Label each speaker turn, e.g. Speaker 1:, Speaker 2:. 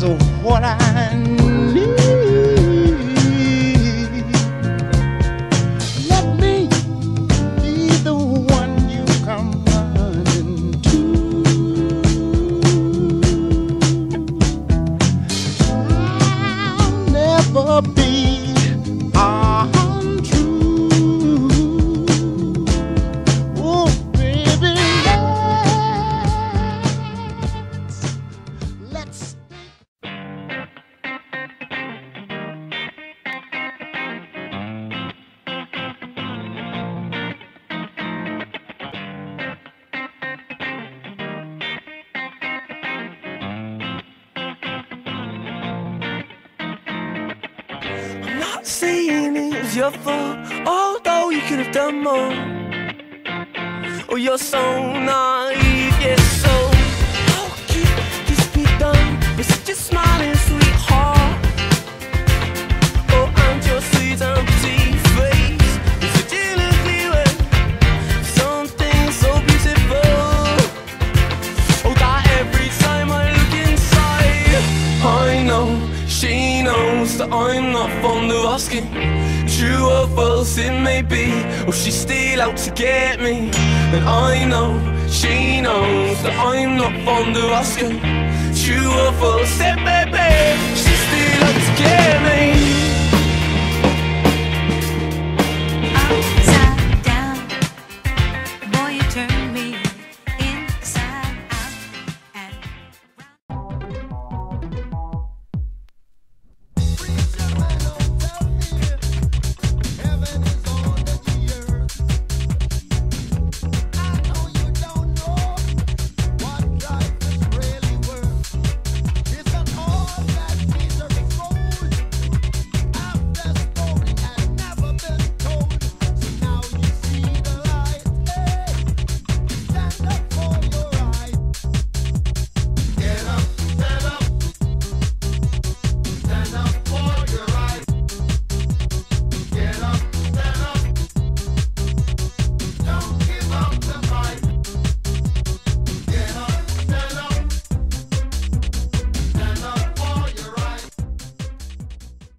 Speaker 1: is what I need. Let me be the one you come running to. I'll never be untrue. Oh, baby, let's
Speaker 2: I'm not saying it was your fault, although you could have done more. Oh, you're so naive, yes, so how could this be done with such a smiling sweetheart? Oh, and your sweet empty face is such an ugly way, something so beautiful. Oh, that every time I look inside, I know she knows that I'm not fond of asking. True or false it may be, or she's still out to get me. And I know she knows that I'm not fond of asking. True or false it may be, she's still out to get me.